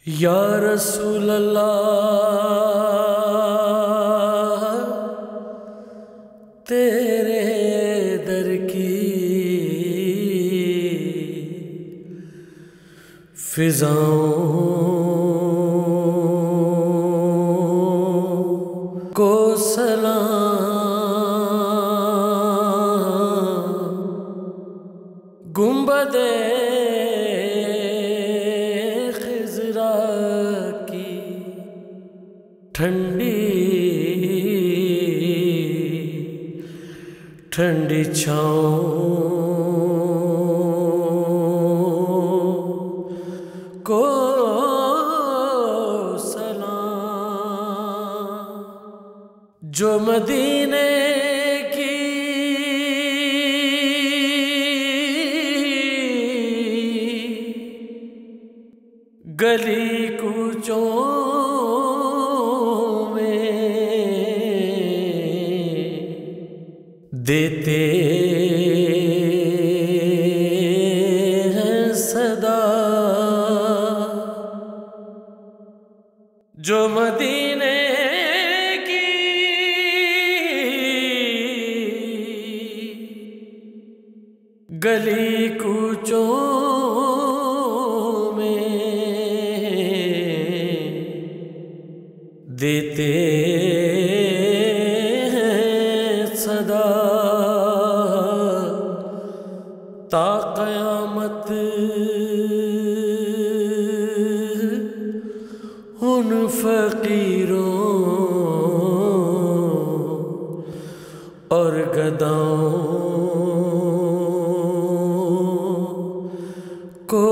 یا رسول اللہ تیرے در کی فضاؤں کو سلام، گنبد خضرا کی ٹھنڈی ٹھنڈی چھاؤں کو سلام، جو مدینے کی گلی کوچوں میں دیتے ہیں صدا، جو مدینے کی گلی کوچوں میں دیتے ہیں صدا، تا قیامت ان فقیروں اور گداؤں کو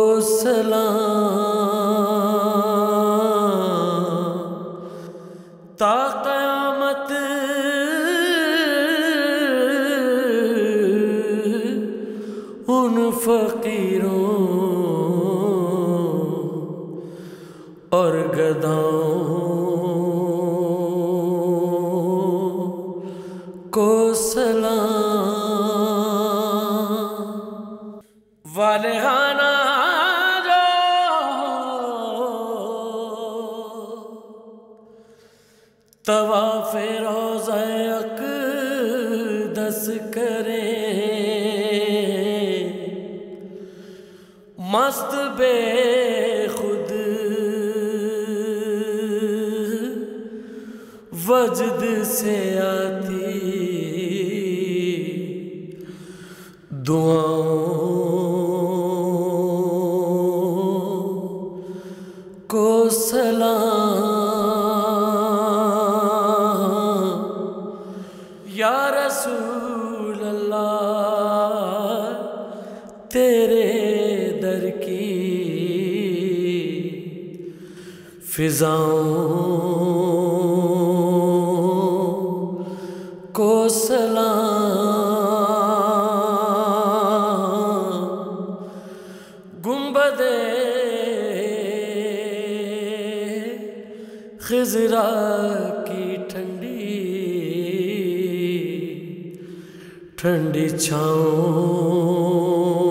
سلام، تا قیامت ان فقیروں اور گداؤں کو سلام، والہانہ جو طواف روضہ اقدس کریں، مست بے خود وجد سے آتی دعاؤں کو سلام، یا رسول اللہ تیرے در کی فضاؤں کو سلام، گنبد خضرا کی ٹھنڈی ٹھنڈی چھاؤں